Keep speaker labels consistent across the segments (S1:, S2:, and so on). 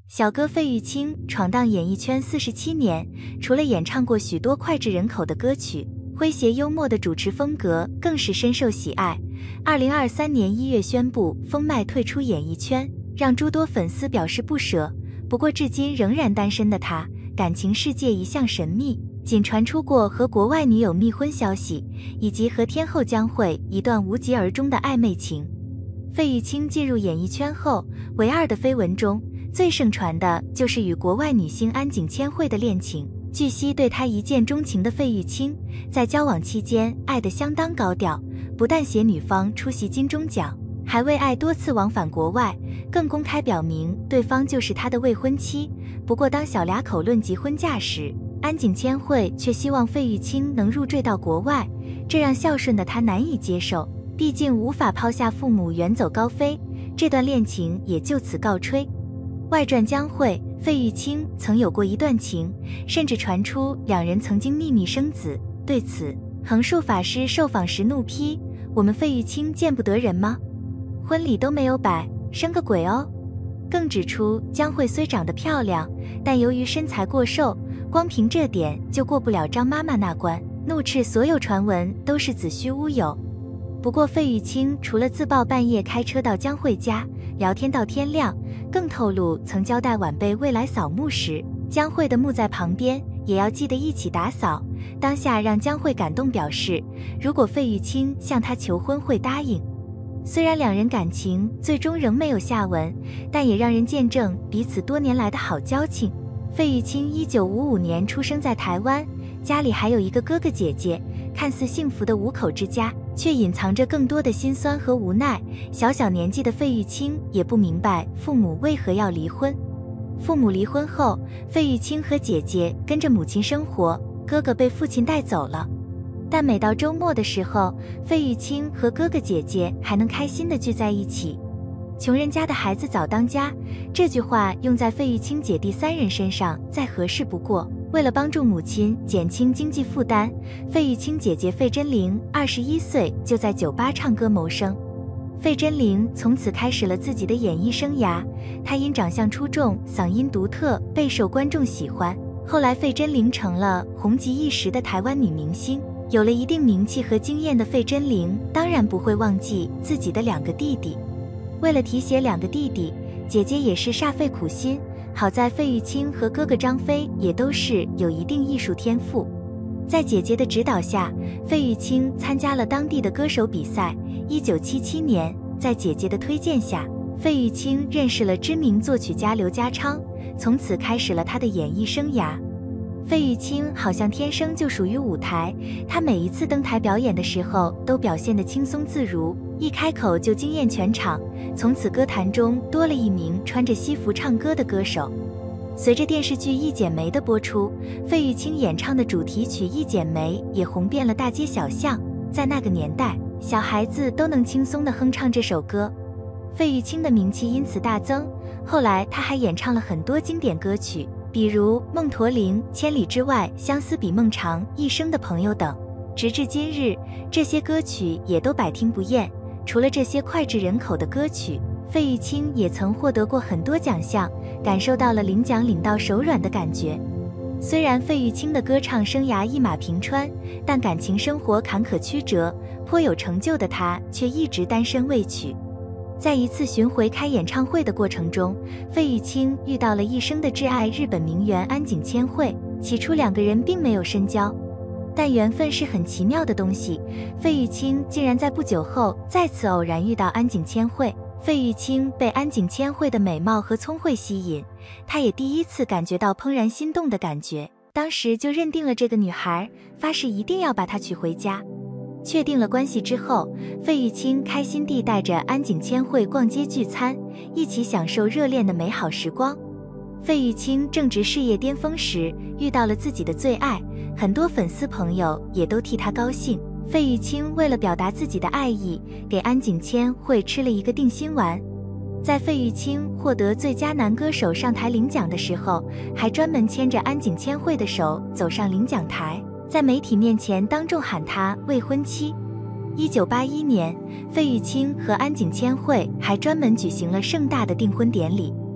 S1: 小歌费玉清闯荡演艺圈47年，除了演唱过许多脍炙人口的歌曲，诙谐幽默的主持风格更是深受喜爱。2023年1月宣布封麦退出演艺圈，让诸多粉丝表示不舍。不过至今仍然单身的他，感情世界一向神秘，仅传出过和国外女友密婚消息，以及和天后江蕙一段无疾而终的暧昧情。费玉清进入演艺圈后，唯二的绯闻中最盛传的就是与国外女星安井千惠的恋情。据悉，对他一见钟情的费玉清在交往期间爱得相当高调，不但携女方出席金钟奖，还为爱多次往返国外，更公开表明对方就是他的未婚妻。不过当小俩口论及婚嫁时，安井千惠却希望费玉清能入赘到国外，这让孝顺的他难以接受，毕竟无法抛下父母远走高飞，这段恋情也就此告吹。外传江蕙、费玉清曾有过一段情，甚至传出两人曾经秘密生子。对此，横竖法师受访时怒批：“我们费玉清见不得人吗？婚礼都没有摆，生个鬼哦！”更指出江蕙虽长得漂亮，但由于身材过瘦，光凭这点就过不了张妈妈那关，怒斥所有传闻都是子虚乌有。不过费玉清除了自曝半夜开车到江蕙家聊天到天亮，更透露曾交代晚辈未来扫墓时，江蕙的墓在旁边，也要记得一起打扫。当下让江蕙感动，表示如果费玉清向她求婚会答应。虽然两人感情最终仍没有下文，但也让人见证彼此多年来的好交情。费玉清1955年出生在台湾，家里还有一个哥哥姐姐，看似幸福的五口之家，却隐藏着更多的辛酸和无奈。小年纪的费玉清也不明白父母为何要离婚。父母离婚后，费玉清和姐姐跟着母亲生活，哥哥被父亲带走了。但每到周末的时候，费玉清和哥哥姐姐还能开心地聚在一起。穷人家的孩子早当家，这句话用在费玉清姐弟三人身上再合适不过。为了帮助母亲减轻经济负担，费玉清姐姐费贞玲21岁就在酒吧唱歌谋生。费贞玲从此开始了自己的演艺生涯，她因长相出众、嗓音独特，备受观众喜欢。后来费贞玲成了红极一时的台湾女明星。有了一定名气和经验的费贞玲当然不会忘记自己的两个弟弟。为了提携两个弟弟，姐姐也是煞费苦心。好在费玉清和哥哥张飞也都是有一定艺术天赋，在姐姐的指导下，费玉清参加了当地的歌手比赛。1977年，在姐姐的推荐下，费玉清认识了知名作曲家刘家昌，从此开始了他的演艺生涯。费玉清好像天生就属于舞台，他每一次登台表演的时候都表现得轻松自如，一开口就惊艳全场，从此歌坛中多了一名穿着西服唱歌的歌手。随着电视剧《一剪梅》的播出，费玉清演唱的主题曲《一剪梅》也红遍了大街小巷，在那个年代，小孩子都能轻松地哼唱这首歌。费玉清的名气因此大增，后来他还演唱了很多经典歌曲，比如《梦驼铃》《千里之外》《相思比梦长》《一生的朋友》等。直至今日，这些歌曲也都百听不厌。除了这些脍炙人口的歌曲，费玉清也曾获得过很多奖项，感受到了领奖领到手软的感觉。虽然费玉清的歌唱生涯一马平川，但感情生活坎坷曲折，颇有成就的他却一直单身未娶。在一次巡回开演唱会的过程中，费玉清遇到了一生的挚爱日本名媛安井千惠。起初两个人并没有深交，但缘分是很奇妙的东西，费玉清竟然在不久后再次偶然遇到安井千惠。费玉清被安井千惠的美貌和聪慧吸引，他也第一次感觉到怦然心动的感觉，当时就认定了这个女孩，发誓一定要把她娶回家。确定了关系之后，费玉清开心地带着安井千惠逛街聚餐，一起享受热恋的美好时光。费玉清正值事业巅峰时，遇到了自己的最爱，很多粉丝朋友也都替他高兴。费玉清为了表达自己的爱意，给安井千惠吃了一个定心丸。在费玉清获得最佳男歌手上台领奖的时候，还专门牵着安井千惠的手走上领奖台，在媒体面前当众喊她未婚妻。1981年，费玉清和安井千惠还专门举行了盛大的订婚典礼。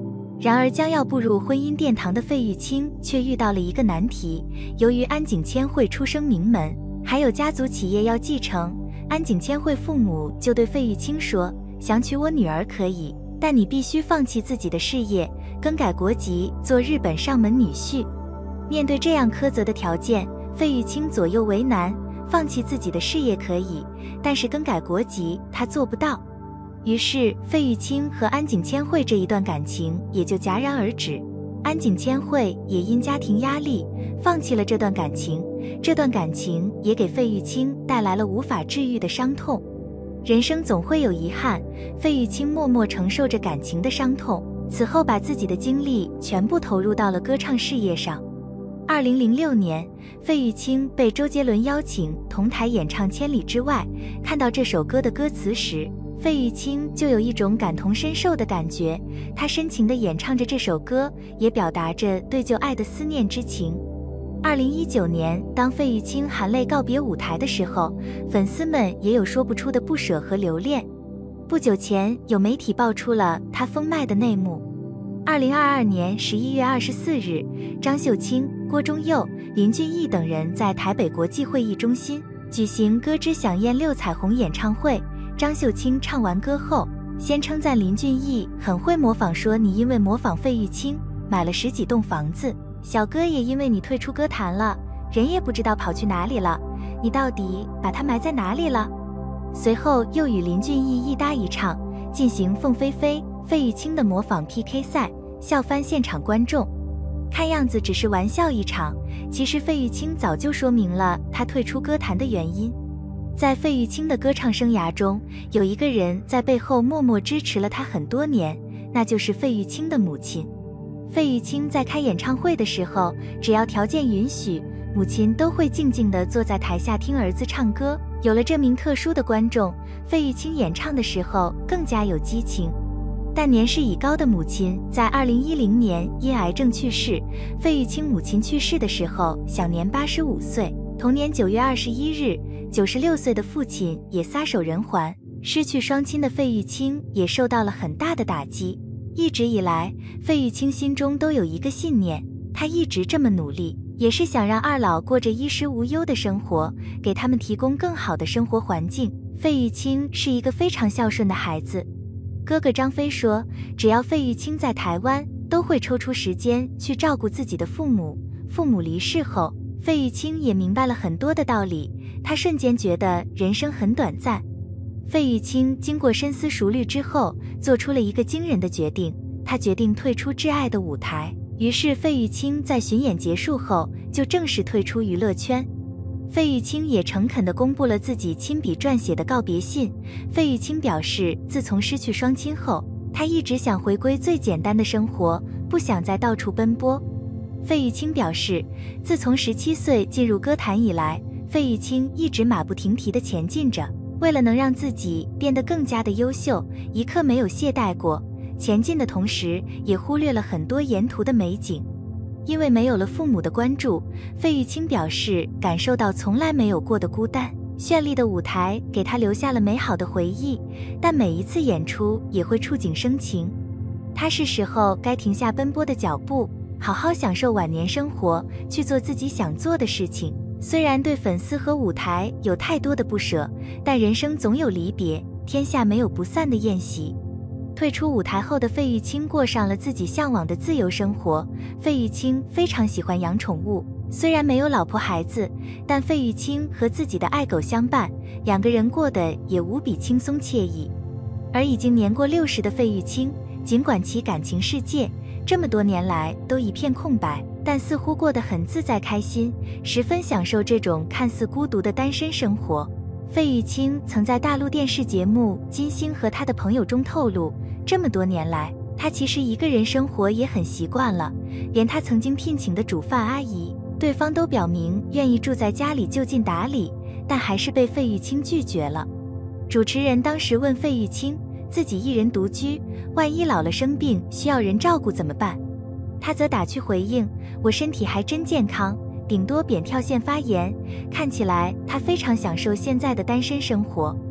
S1: 然而将要步入婚姻殿堂的费玉清却遇到了一个难题，由于安井千惠出生名门，还有家族企业要继承，安井千惠父母就对费玉清说，想娶我女儿可以，但你必须放弃自己的事业，更改国籍，做日本上门女婿。面对这样苛责的条件，费玉清左右为难，放弃自己的事业可以，但是更改国籍他做不到。于是费玉清和安井千惠这一段感情也就戛然而止，安井千惠也因家庭压力放弃了这段感情，这段感情也给费玉清带来了无法治愈的伤痛。人生总会有遗憾，费玉清默默承受着感情的伤痛，此后把自己的精力全部投入到了歌唱事业上。2006年，费玉清被周杰伦邀请同台演唱《千里之外》，看到这首歌的歌词时，费玉清就有一种感同身受的感觉，他深情地演唱着这首歌，也表达着对旧爱的思念之情。2019年，当费玉清含泪告别舞台的时候，粉丝们也有说不出的不舍和留恋。不久前，有媒体爆出了他封麦的内幕。2022年11月24日，张秀清、郭忠佑、林俊逸等人在台北国际会议中心举行歌之响宴6彩虹演唱会。张秀清唱完歌后，先称赞林俊逸很会模仿，说你因为模仿费玉清买了10几栋房子，小哥也因为你退出歌坛了，人也不知道跑去哪里了，你到底把他埋在哪里了？随后又与林俊逸一搭一唱，进行凤飞飞、费玉清的模仿 PK 赛，笑翻现场观众。看样子只是玩笑一场，其实费玉清早就说明了他退出歌坛的原因。在费玉清的歌唱生涯中，有一个人在背后默默支持了他很多年，那就是费玉清的母亲。费玉清在开演唱会的时候，只要条件允许，母亲都会静静地坐在台下听儿子唱歌。有了这名特殊的观众，费玉清演唱的时候更加有激情。但年事已高的母亲在2010年因癌症去世，费玉清母亲去世的时候享年85岁。同年9月21日，96岁的父亲也撒手人寰，失去双亲的费玉清也受到了很大的打击。一直以来，费玉清心中都有一个信念，他一直这么努力，也是想让二老过着衣食无忧的生活，给他们提供更好的生活环境。费玉清是一个非常孝顺的孩子。哥哥张飞说，只要费玉清在台湾，都会抽出时间去照顾自己的父母。父母离世后，费玉清也明白了很多的道理，他瞬间觉得人生很短暂。费玉清经过深思熟虑之后，做出了一个惊人的决定，他决定退出挚爱的舞台。于是费玉清在巡演结束后，就正式退出娱乐圈。费玉清也诚恳地公布了自己亲笔撰写的告别信。费玉清表示，自从失去双亲后，他一直想回归最简单的生活，不想再到处奔波。费玉清表示，自从17岁进入歌坛以来，费玉清一直马不停蹄地前进着，为了能让自己变得更加的优秀，一刻没有懈怠过。前进的同时，也忽略了很多沿途的美景。因为没有了父母的关注，费玉清表示感受到从来没有过的孤单。绚丽的舞台给他留下了美好的回忆，但每一次演出也会触景生情。他是时候该停下奔波的脚步，好好享受晚年生活，去做自己想做的事情。虽然对粉丝和舞台有太多的不舍，但人生总有离别，天下没有不散的宴席。退出舞台后的费玉清过上了自己向往的自由生活。费玉清非常喜欢养宠物，虽然没有老婆孩子，但费玉清和自己的爱狗相伴，两个人过得也无比轻松惬意。而已经年过60的费玉清，尽管其感情世界这么多年来都一片空白，但似乎过得很自在开心，十分享受这种看似孤独的单身生活。费玉清曾在大陆电视节目《金星和他的朋友》中透露，这么多年来，他其实一个人生活也很习惯了，连他曾经聘请的煮饭阿姨，对方都表明愿意住在家里就近打理，但还是被费玉清拒绝了。主持人当时问费玉清，自己一人独居，万一老了生病需要人照顾怎么办？他则打趣回应，我身体还真健康，顶多扁桃腺发炎。看起来他非常享受现在的单身生活。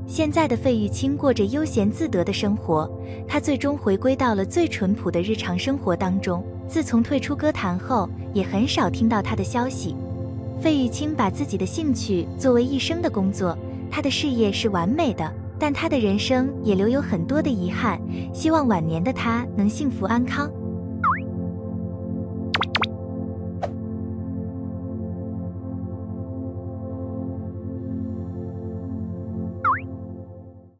S1: 现在的费玉清过着悠闲自得的生活，他最终回归到了最淳朴的日常生活当中。自从退出歌坛后，也很少听到他的消息。费玉清把自己的兴趣作为一生的工作，他的事业是完美的，但他的人生也留有很多的遗憾，希望晚年的他能幸福安康。